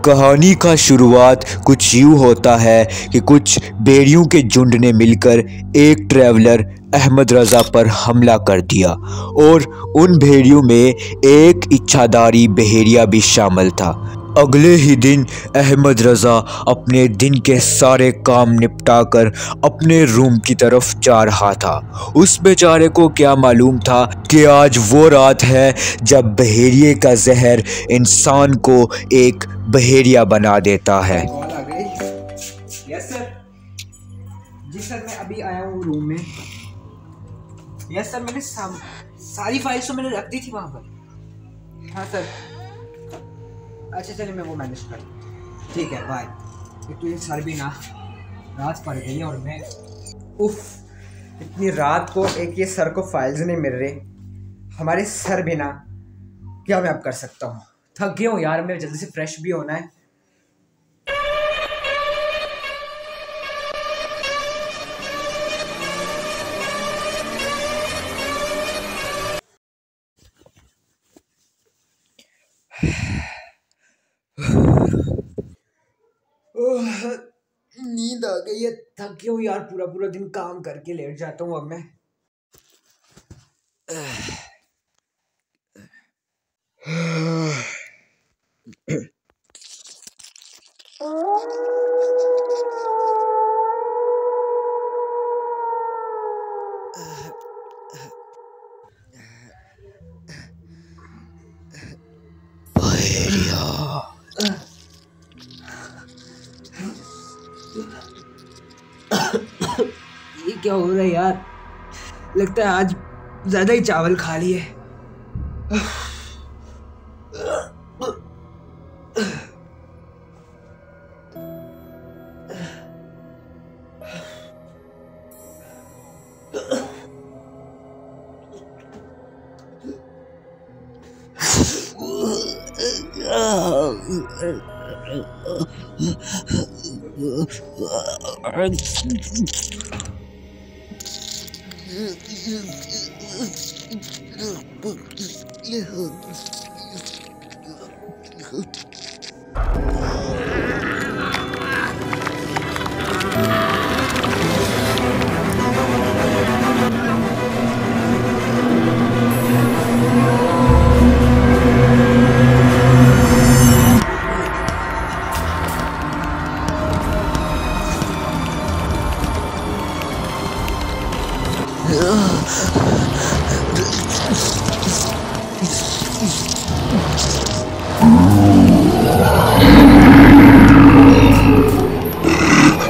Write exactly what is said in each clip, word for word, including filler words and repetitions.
कहानी का शुरुआत कुछ यूँ होता है कि कुछ भेड़ियों के झुंड ने मिलकर एक ट्रैवलर अहमद रज़ा पर हमला कर दिया और उन भेड़ियों में एक इच्छाधारी बहेरिया भी शामिल था। अगले ही दिन अहमद रज़ा अपने दिन के सारे काम निपटाकर अपने रूम की तरफ जा रहा था। उस बेचारे को क्या मालूम था कि आज वो रात है जब बहेरिए का जहर इंसान को एक बहेरिया बना देता है। Yes sir. जी सर, मैं अभी आया हूँ रूम में। यस सर, मैंने सारी फाइल्स तो मैंने रख दी थी वहाँ पर। हाँ सर। अच्छा चलिए, मैं वो मैनेज कर। ठीक है, बाय। एक तो ये सर भी ना रात पड़ गई है और मैं उफ, इतनी रात को एक ये सर को फाइल्स नहीं मिल रही, हमारे सर भी ना। क्या मैं अब कर सकता हूँ, थक गया हूँ यार, मैं जल्दी से फ्रेश भी होना है। नींद आ गई है, थक गया हूँ यार, पूरा पूरा दिन काम करके लेट जाता हूँ अब मैं। ये क्या हो रहा है यार, लगता है आज ज्यादा ही चावल खा लिए।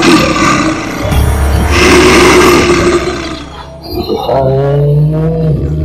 Oh